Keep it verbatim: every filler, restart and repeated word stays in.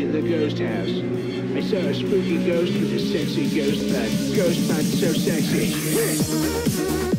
in the ghost house. I saw a spooky ghost with a sexy ghost butt. Ghost butt so sexy.